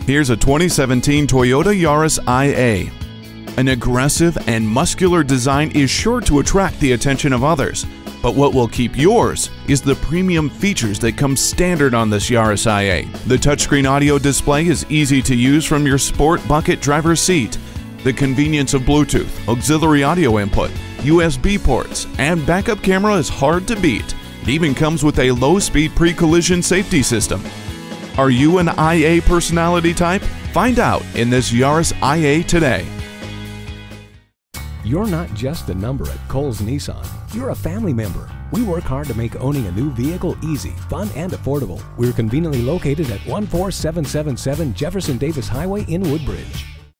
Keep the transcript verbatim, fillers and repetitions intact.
Here's a twenty seventeen Toyota Yaris I A. An aggressive and muscular design is sure to attract the attention of others, but what will keep yours is the premium features that come standard on this Yaris I A. The touchscreen audio display is easy to use from your sport bucket driver's seat. The convenience of Bluetooth, auxiliary audio input, U S B ports, and backup camera is hard to beat. It even comes with a low-speed pre-collision safety system. Are you an I A personality type? Find out in this Yaris I A today. You're not just a number at Cowles Nissan. You're a family member. We work hard to make owning a new vehicle easy, fun, and affordable. We're conveniently located at one four seven seven seven Jefferson Davis Highway in Woodbridge.